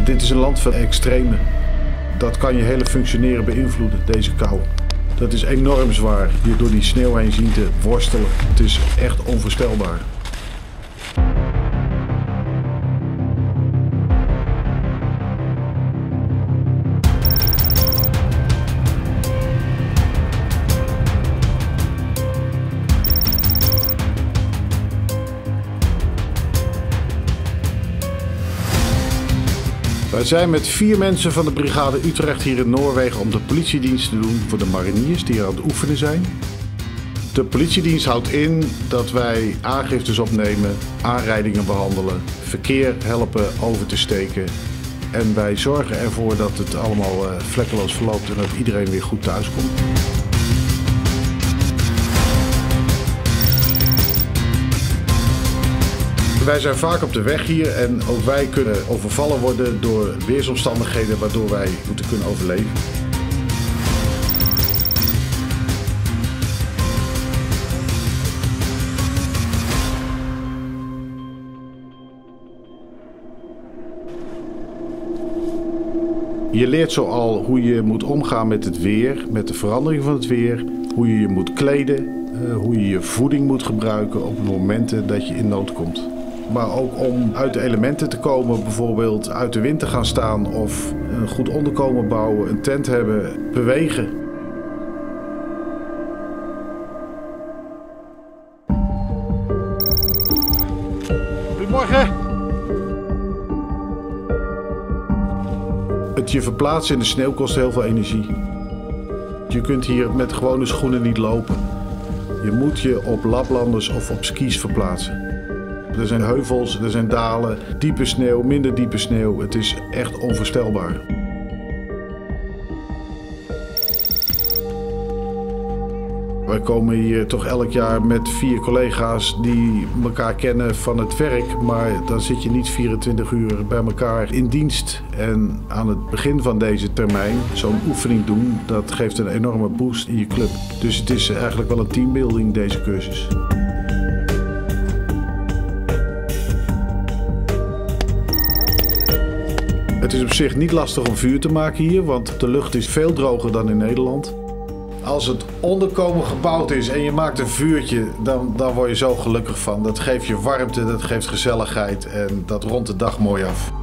Dit is een land van extremen. Dat kan je hele functioneren beïnvloeden, deze kou. Dat is enorm zwaar, je door die sneeuw heen zien te worstelen. Het is echt onvoorstelbaar. Wij zijn met 4 mensen van de brigade Utrecht hier in Noorwegen om de politiedienst te doen voor de mariniers die aan het oefenen zijn. De politiedienst houdt in dat wij aangiftes opnemen, aanrijdingen behandelen, verkeer helpen over te steken. En wij zorgen ervoor dat het allemaal vlekkeloos verloopt en dat iedereen weer goed thuis komt. Wij zijn vaak op de weg hier en ook wij kunnen overvallen worden door weersomstandigheden waardoor wij moeten kunnen overleven. Je leert zoal hoe je moet omgaan met het weer, met de verandering van het weer, hoe je je moet kleden, hoe je je voeding moet gebruiken op momenten dat je in nood komt. Maar ook om uit de elementen te komen, bijvoorbeeld uit de wind te gaan staan of een goed onderkomen bouwen, een tent hebben, bewegen. Goedemorgen! Het je verplaatsen in de sneeuw kost heel veel energie. Je kunt hier met gewone schoenen niet lopen. Je moet je op laplanders of op skis verplaatsen. Er zijn heuvels, er zijn dalen, diepe sneeuw, minder diepe sneeuw. Het is echt onvoorstelbaar. Wij komen hier toch elk jaar met 4 collega's die elkaar kennen van het werk. Maar dan zit je niet 24 uur bij elkaar in dienst. En aan het begin van deze termijn zo'n oefening doen, dat geeft een enorme boost in je club. Dus het is eigenlijk wel een teambuilding, deze cursus. Het is op zich niet lastig om vuur te maken hier, want de lucht is veel droger dan in Nederland. Als het onderkomen gebouwd is en je maakt een vuurtje, dan word je zo gelukkig van. Dat geeft je warmte, dat geeft gezelligheid en dat rondt de dag mooi af.